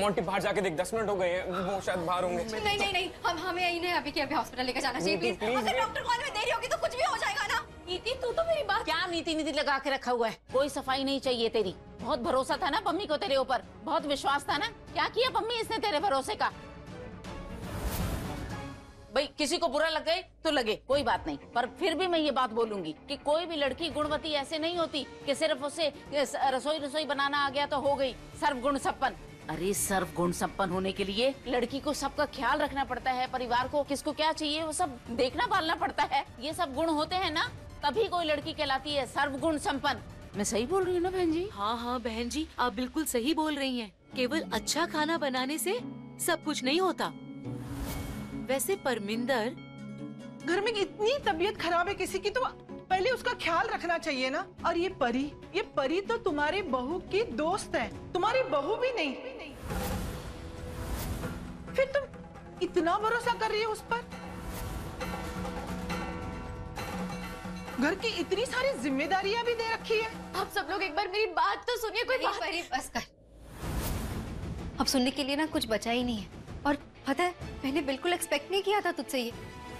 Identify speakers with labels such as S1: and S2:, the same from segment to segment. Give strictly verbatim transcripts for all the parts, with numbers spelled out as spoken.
S1: Monty बाहर जाके देख, दस मिनट हो गए हैं, वो शायद बाहर होंगे।
S2: नहीं नहीं नहीं, हम हमें इन्हें अभी के अभी हॉस्पिटल लेकर जाना चाहिए प्लीज। अगर डॉक्टर को आने में देरी होगी तो कुछ भी हो जाएगा ना। नीति तू तो मेरी बात।
S3: क्या नीति नीति लगा के रखा हुआ है? कोई सफाई नहीं चाहिए तेरी। बहुत भरोसा था ना पम्मी को तेरे ऊपर, बहुत विश्वास था ना। क्या किया पम्मी इसने तेरे भरोसे का? भाई किसी को बुरा लगे तो लगे, कोई बात नहीं, पर फिर भी मैं ये बात बोलूंगी कि कोई भी लड़की गुणवती ऐसे नहीं होती कि सिर्फ उसे रसोई रसोई बनाना आ गया तो हो गई सर्व गुण संपन्न। अरे सर्व गुण संपन्न होने के लिए लड़की को सबका ख्याल रखना पड़ता है, परिवार को किसको क्या चाहिए वो सब देखना पालना पड़ता है। ये सब गुण होते हैं ना, तभी कोई लड़की कहलाती है सर्व गुण संपन्न। मैं सही बोल रही हूँ ना बहन जी?
S4: हाँ हाँ बहन जी, आप बिल्कुल सही बोल रही हैं। केवल अच्छा खाना बनाने से सब कुछ नहीं होता। वैसे परमिंदर,
S5: घर में इतनी तबीयत खराब है किसी की तो पहले उसका ख्याल रखना चाहिए ना। और ये परी, ये परी तो तुम्हारी बहू की दोस्त है, तुम्हारी बहू भी नहीं। फिर तुम इतना भरोसा कर रही हो उस पर? घर की इतनी सारी जिम्मेदारियां भी दे रखी है।
S2: आप सब लोग एक बार मेरी बात तो सुनिए। कोई बात परी बस कर। अब सुनने के लिए ना कुछ बचा ही नहीं है। और पता है मैंने बिल्कुल एक्सपेक्ट नहीं किया था तुझसे ये।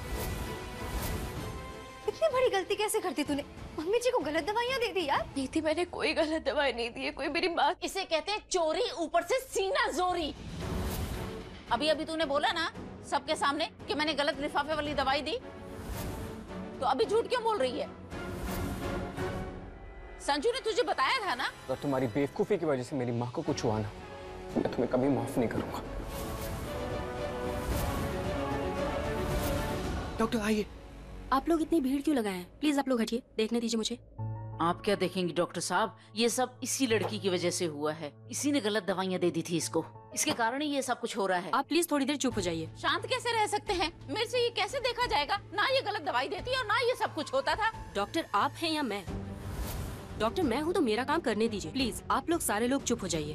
S2: इतनी बड़ी गलती कैसे करती तूने? मम्मी जी को गलत दवाइयां दे दी यार।
S4: नहीं थी, मैंने कोई गलत दवाई नहीं दी है। कोई मेरी बात।
S3: इसे कहते हैं चोरी, ऊपर से सीना जोरी। अभी अभी तूने बोला ना सबके सामने कि मैंने गलत लिफाफे वाली दवाई दी, तो अभी झूठ क्यों बोल रही है? संजू ने तुझे बताया था ना।
S1: अगर तुम्हारी बेवकूफी की वजह से मेरी माँ को कुछ हुआ ना, मैं तुम्हें कभी माफ नहीं करूंगा।
S6: डॉक्टर आइए।
S4: आप लोग इतनी भीड़ क्यों लगाए हैं? प्लीज आप लोग हटिए, देखने दीजिए मुझे।
S3: आप क्या देखेंगे डॉक्टर साहब, ये सब इसी लड़की की वजह से हुआ है। इसी ने गलत दवाइयाँ दे दी थी इसको, इसके कारण ही ये सब कुछ हो रहा है।
S4: आप प्लीज थोड़ी देर चुप हो जाइए।
S3: शांत कैसे रह सकते हैं? मेरे से ये कैसे देखा जाएगा? ना ये गलत दवाई देती और ना ये सब कुछ होता था।
S4: डॉक्टर आप हैं या मैं? डॉक्टर मैं हूँ तो मेरा काम करने दीजिए प्लीज। आप लोग सारे लोग चुप हो जाइए।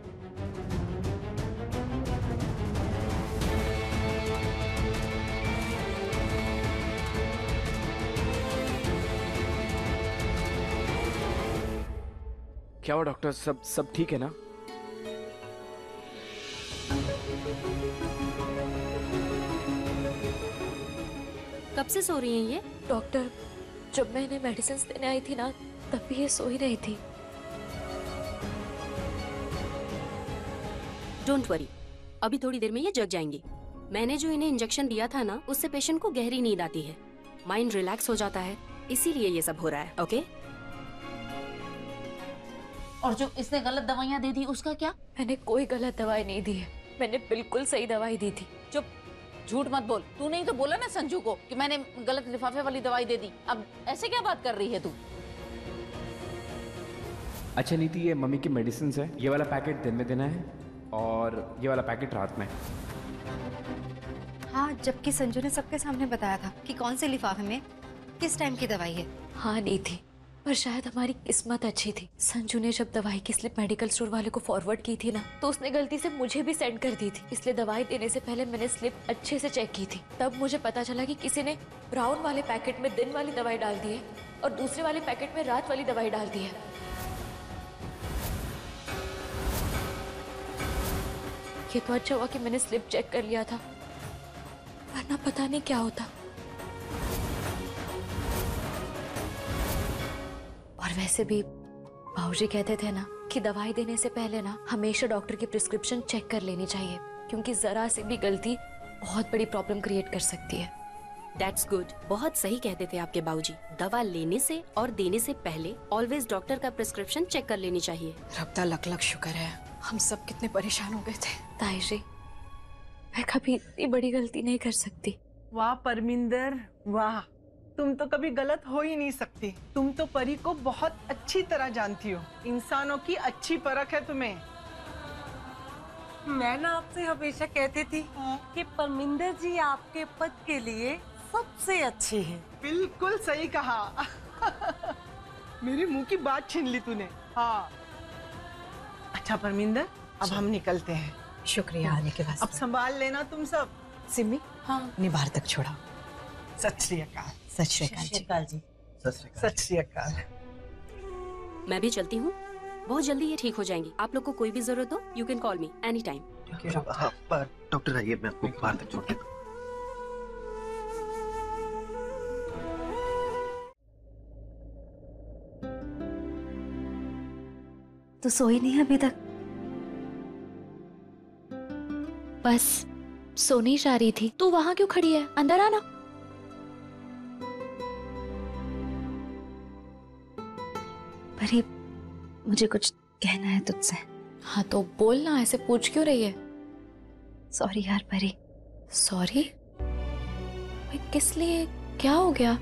S6: क्या हुआ डॉक्टर? सब सब ठीक है ना?
S4: कब से सो रही हैं ये?
S7: डॉक्टर जब मैं इन्हें मेडिसिन देने आई थी ना, तब भी ये सो ही रही थी।
S4: डोंट वरी, अभी थोड़ी देर में ये जग जाएंगी। मैंने जो इन्हें इंजेक्शन दिया था ना, उससे पेशेंट को गहरी नींद आती है, माइंड रिलैक्स हो जाता है, इसीलिए ये सब हो रहा है। ओके?
S3: और जो इसने गलत दवाइयाँ दे दी उसका क्या?
S7: मैंने कोई गलत दवाई नहीं दी है, मैंने बिल्कुल सही दवाई दी थी।
S3: चुप, झूठ मत बोल। तूने ही तो बोला ना संजू को कि मैंने गलत लिफाफे वाली दवाई दे दी। अब ऐसे क्या बात कर रही है तू?
S6: अच्छा नीति, ये मम्मी की मेडिसिन है। ये वाला पैकेट दिन में देना है और ये वाला पैकेट रात में।
S2: हाँ, जबकि संजू ने सबके सामने बताया था कि कौन से लिफाफे में किस टाइम की दवाई है।
S7: हाँ नहीं थी, पर शायद हमारी किस्मत अच्छी थी। संजू ने जब दवाई की स्लिप मेडिकल स्टोर वाले को फॉरवर्ड की थी ना, तो उसने गलती से मुझे भी सेंड कर दी थी। इसलिए दवाई देने से पहले मैंने स्लिप अच्छे से चेक की थी। तब मुझे पता चला कि किसी ने ब्राउन वाले पैकेट में दिन वाली दवाई डाल दी है और दूसरे वाले पैकेट में रात वाली दवाई डाल दी है। ये तो अच्छा हुआ कि मैंने स्लिप चेक कर लिया था, वरना पता नहीं क्या होता। और वैसे भी बाबूजी कहते थे ना कि दवाई देने से पहले ना हमेशा डॉक्टर की प्रिस्क्रिप्शन चेक कर लेनी चाहिए, क्योंकि जरा सी भी गलती बहुत बड़ी प्रॉब्लम क्रिएट कर सकती है।
S4: दैट्स गुड, बहुत सही कहते थे आपके बाबूजी। दवा लेने से और देने से पहले ऑलवेज डॉक्टर का प्रिस्क्रिप्शन चेक कर लेनी चाहिए।
S2: रब दा लख लख शुक्र है, हम सब कितने परेशान हो गए थे।
S7: ताई जी, मैं कभी इतनी बड़ी गलती नहीं कर सकती।
S5: वाह परमिंदर वाह, तुम तो कभी गलत हो ही नहीं सकती। तुम तो परी को बहुत अच्छी तरह जानती हो, इंसानों की अच्छी परख है तुम्हें।
S8: मैं ना आपसे हमेशा कहती थी कि परमिंदर जी आपके पद के लिए सबसे अच्छे हैं।
S5: बिल्कुल सही कहा। मेरी मुंह की बात छीन ली तूने। हाँ अच्छा परमिंदर, अब हम निकलते हैं।
S2: शुक्रिया आने के वास्ते।
S5: अब संभाल लेना तुम सब।
S2: सिमी, हाँ निबार तक छोड़ा।
S5: सत श्री अकाल।
S2: सत श्री अकाल जी।
S8: जी
S5: सत श्री अकाल।
S4: मैं भी चलती हूँ। बहुत जल्दी ये ठीक हो जाएंगी। आप लोग को कोई भी जरूरत हो, you can call me any time.
S9: हाँ, पर डॉक्टर आइए, मैं आपको बाहर तक छोड़ देता हूँ।
S7: तो सोई नहीं अभी तक? बस सोने जा रही थी। तू वहां क्यों खड़ी है? अंदर आना। परी, मुझे कुछ कहना है तुझसे। हाँ तो बोलना, ऐसे पूछ क्यों रही है? सॉरी यार परी। सॉरी? किस लिए? क्या हो गया?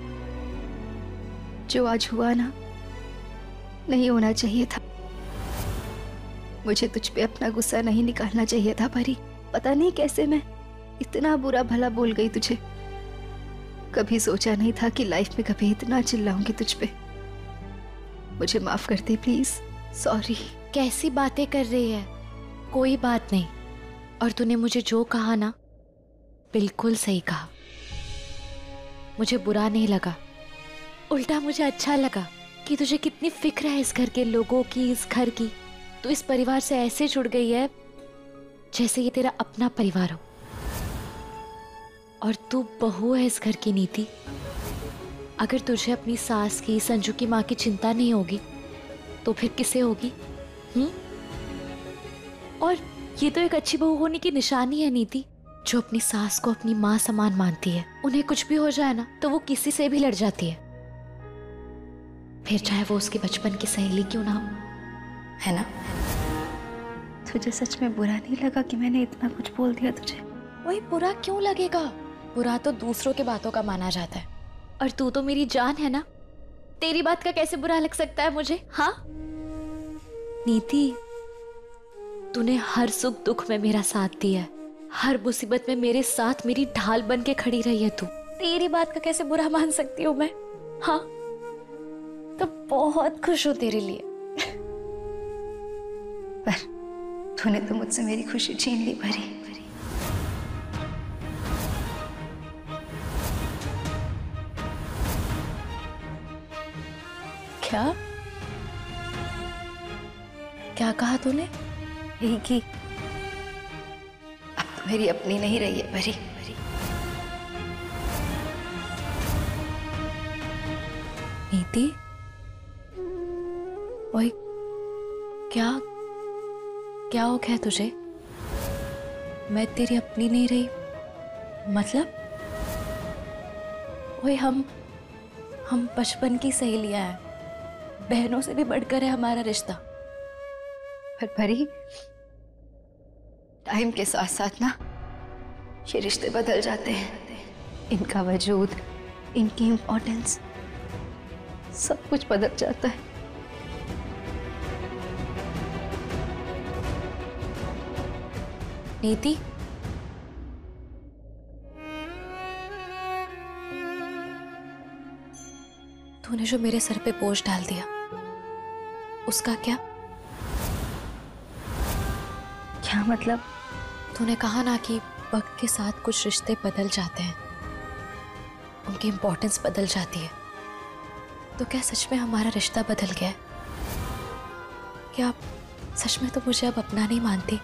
S7: जो आज हुआ ना, नहीं होना चाहिए था। मुझे तुझ पे अपना गुस्सा नहीं निकालना चाहिए था परी। पता नहीं कैसे मैं इतना बुरा भला बोल गई तुझे। कभी सोचा नहीं था कि लाइफ में कभी इतना चिल्लाऊंगी तुझ पे। मुझे माफ कर दे प्लीज। सॉरी। कैसी बातें कर रही है? कोई बात नहीं। और तूने मुझे जो कहा ना, बिल्कुल सही कहा। मुझे बुरा नहीं लगा, उल्टा मुझे अच्छा लगा कि तुझे कितनी फिक्र है इस घर के लोगों की, इस घर की। तू इस परिवार से ऐसे जुड़ गई है जैसे ये तेरा अपना परिवार हो। और तू बहू है इस घर की नीति। अगर तुझे अपनी सास की, संजू की माँ की चिंता नहीं होगी तो फिर किसे होगी? हम्म? और ये तो एक अच्छी बहू होने की निशानी है नीति, जो अपनी सास को अपनी माँ समान मानती है। उन्हें कुछ भी हो जाए ना तो वो किसी से भी लड़ जाती है, फिर चाहे वो उसके बचपन की सहेली क्यों ना हो, है ना? तुझे सच में बुरा नहीं लगा कि मैंने इतना कुछ बोल दिया तुझे? वही बुरा क्यों लगेगा? बुरा तो दूसरों के बातों का माना जाता है। और तू तो मेरी जान है ना, तेरी बात का कैसे बुरा लग सकता है मुझे? हाँ नीति, तूने हर सुख दुख में मेरा साथ दिया है, हर मुसीबत में मेरे साथ मेरी ढाल बन के खड़ी रही है तू। तेरी बात का कैसे बुरा मान सकती हूँ मैं? हाँ तो बहुत खुश हूँ तेरे लिए। पर तूने तो मुझसे मेरी खुशी छीन ली परी। क्या क्या कहा तूने? यही कि अब तो मेरी अपनी नहीं रही है परी। नीति, ओए क्या क्या हो गया तुझे? मैं तेरी अपनी नहीं रही मतलब? ओए हम हम बचपन की सहेलियां हैं, बहनों से भी बढ़कर है हमारा रिश्ता। पर परी, टाइम के साथ साथ ना ये रिश्ते बदल जाते हैं। इनका वजूद, इनकी इम्पोर्टेंस, सब कुछ बदल जाता है। नीति, तूने जो मेरे सर पे बोझ डाल दिया, उसका क्या? क्या मतलब? तूने कहा ना कि वक्त के साथ कुछ रिश्ते बदल जाते हैं, उनकी इम्पोर्टेंस बदल जाती है। तो क्या सच में हमारा रिश्ता बदल गया है? क्या सच में तो मुझे अब अपना नहीं मानती?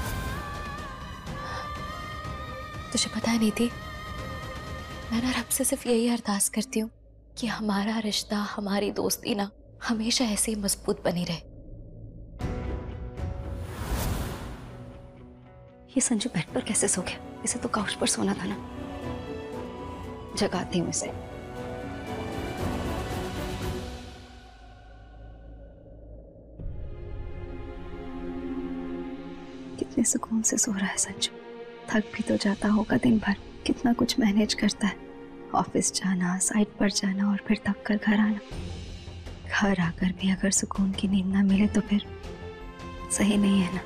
S7: तुझे पता है नीति, मैं ना रब से सिर्फ यही अरदास करती हूँ कि हमारा रिश्ता, हमारी दोस्ती ना हमेशा ऐसे ही मजबूत बनी रहे। ये संजू बेड पर कैसे सो गया? इसे तो काउच पर सोना था ना। जगाती हूँ इसे। कितने सुकून से सो रहा है संजू। थक भी तो जाता होगा दिन भर, कितना कुछ मैनेज करता है। ऑफिस जाना, साइट पर जाना और फिर थक कर घर आना। घर आकर भी अगर सुकून की नींद ना मिले तो फिर सही नहीं है ना।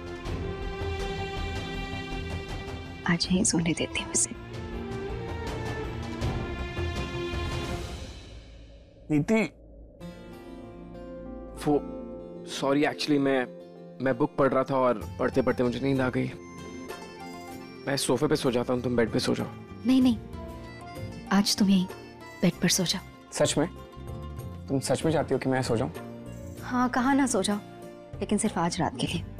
S7: आज यहीं सोने देती हूँ इसे।
S6: नीति, वो सॉरी, एक्चुअली मैं मैं बुक पढ़ रहा था और पढ़ते पढ़ते मुझे नींद आ गई। मैं सोफे पे सो जाता हूँ, तुम बेड पे सो जाओ।
S7: नहीं नहीं, आज तुम यहीं बेड पर सो जाओ।
S1: सच में? तुम सच में चाहती हो कि मैं सो जाऊं?
S2: हाँ, कहाँ ना सो जाओ, लेकिन सिर्फ आज रात के लिए।